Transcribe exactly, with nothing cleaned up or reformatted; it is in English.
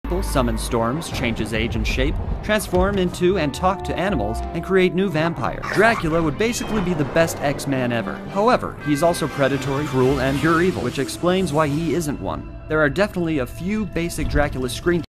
summon storms, change his age and shape, transform into and talk to animals, and create new vampires. Dracula would basically be the best X-Man ever. However, he's also predatory, cruel, and pure evil, which explains why he isn't one. There are definitely a few basic Dracula screen